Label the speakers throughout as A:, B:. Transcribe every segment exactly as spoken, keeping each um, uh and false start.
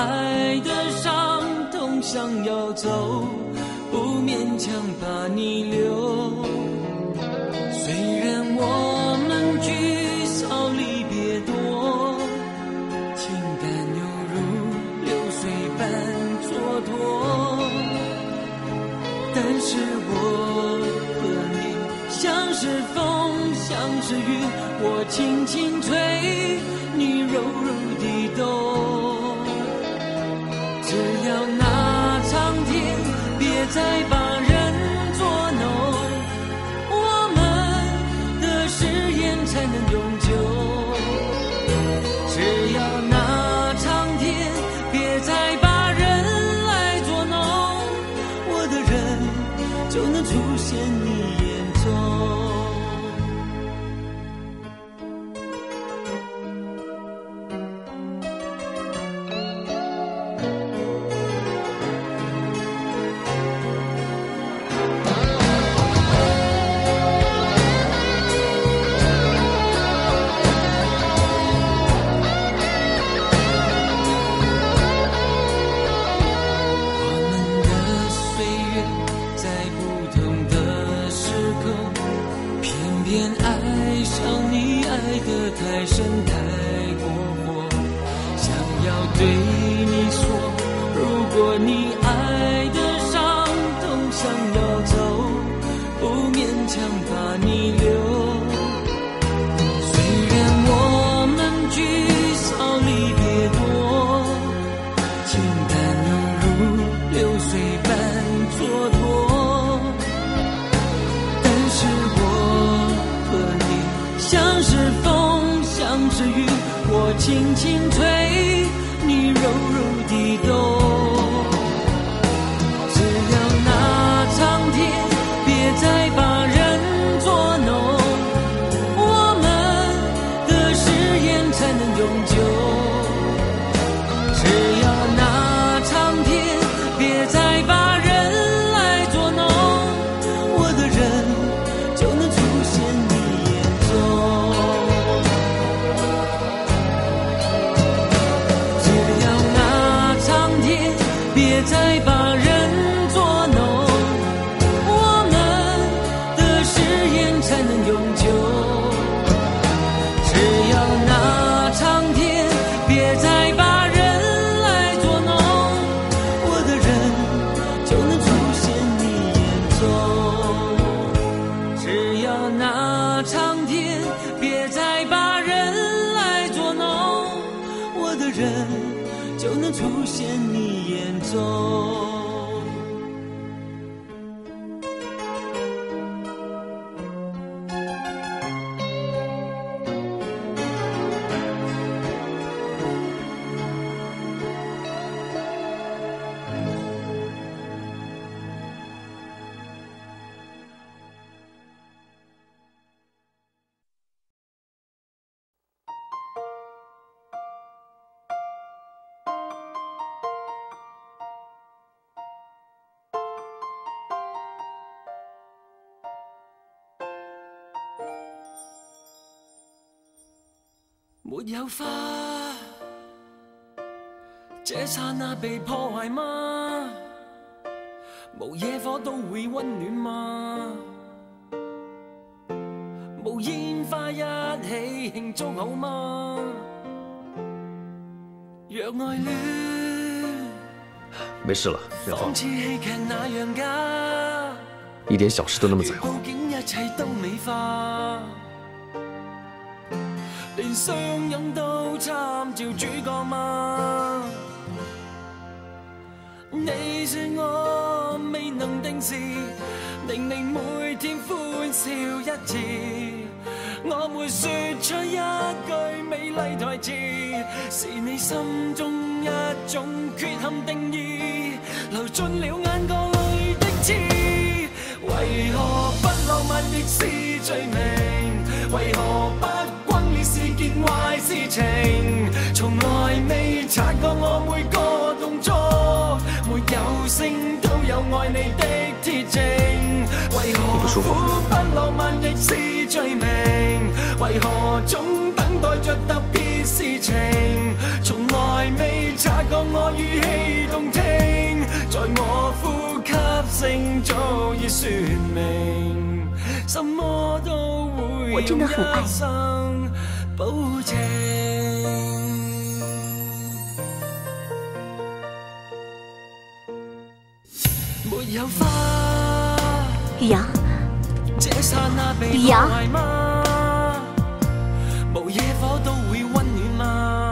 A: 爱的伤痛想要走，不勉强把你留。虽然我们聚少离别多，情感犹如流水般蹉跎，但是我和你像是风像是雨，我轻轻吹，你柔柔地抖。只要那苍天别再把人捉弄，我们的誓言才能永久。只要那苍天别再把人来捉弄，我的人就能出现你眼中。太深太过火，想要对你说，如果你爱的伤痛想要走，不勉强把你留。虽然我们聚少离别多，情感犹如流水般蹉跎，但是我和你像是风像是雨，我轻轻吹，你柔柔地抖。只要那苍天别再把人捉弄，我们的誓言才能永久。只要那苍天别再把人来捉弄，我的人就能出现你眼中。别再把人捉弄，我们的誓言才能永久。只要那苍天别再把人来捉弄，我的人就能出现你眼中。只要那苍天别再把人来捉弄，我的人就能出现你眼中。沒有花，這剎那被破壞嗎？無野火都會溫暖嗎？無煙花一起慶祝好嗎？若愛戀，
B: 沒事了，元芳。
A: 仿似戲劇那樣假，
B: 一點小事都那麼在乎。
A: 報警一切都美化。連相擁都參照主角嗎？你說我未能定時，令你每天歡笑一次。我沒說出一句美麗台詞，是你心中一種缺陷定義，流進了眼角裏的刺。為何不浪漫亦是罪名？為何不是件壞事情，從來未察覺我每個動作，沒有聲都有愛你的鐵證。為何苦不浪漫亦是罪名？為何總等待着特別事情？從來未察覺我與聲早已說明，什麼都會
C: 我真的很愛
A: 你，保證。沒有花，
C: 雨陽，
A: 這剎那被
C: 雨陽，
A: 無野火都會溫暖嗎？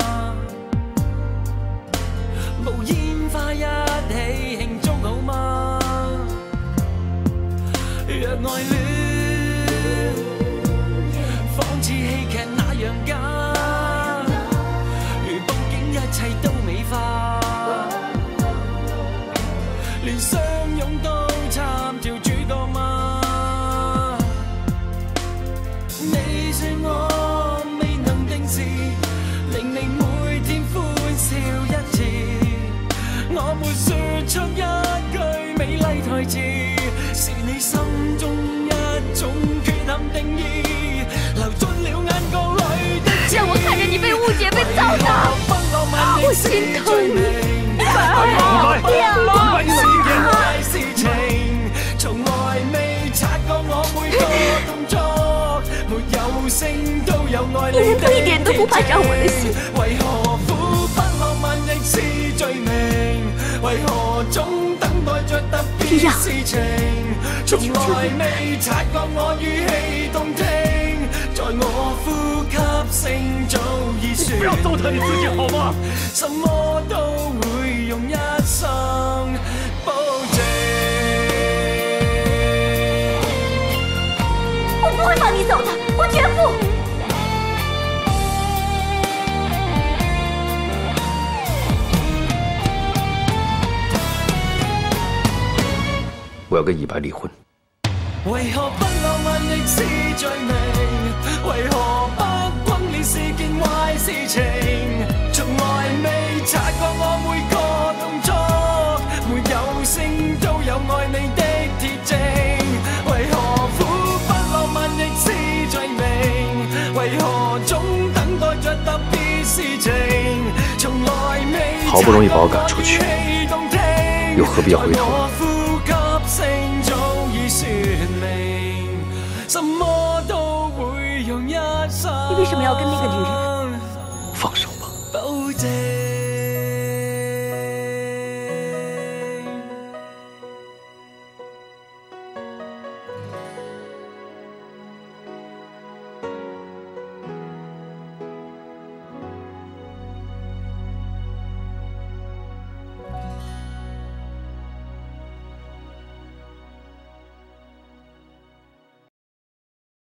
A: 無煙花一起慶祝好嗎？若愛戀仿似戲劇那樣假，如布景一切都美化，連相擁都參照主角嗎？你說我未能定時，令你每天歡笑一次，我沒說出一句美麗台詞，是你心中一種缺陷定義，流進了眼角裏的刺，
C: 讓我看着你被誤解被糟蹋，我心疼你。
A: 不要是件壞事情，從來未察覺我每個動作，沒有聲都有愛你的
C: 一點都不怕傷我的心。
A: 為何苦不浪漫亦是罪名？為何總等待着特別事情？從來未察覺我語氣動聽，在我呼吸聲早已說明。不要糟蹋你自己好嗎？什麼都會用一生保證。
C: 我不會放你走的，我絕不。
B: 我要跟以白离婚。
A: 為何不浪漫亦是罪名？為何不轟烈是件壞事情？從來未察覺我每個動作，沒有聲都有愛你的鐵證。為何苦不浪漫亦是罪名？為何總等待着特別事情？從來未
B: 好不容易把我趕出去，又何必要回頭？
C: 你為什麼要跟那個女人？
B: 放手吧。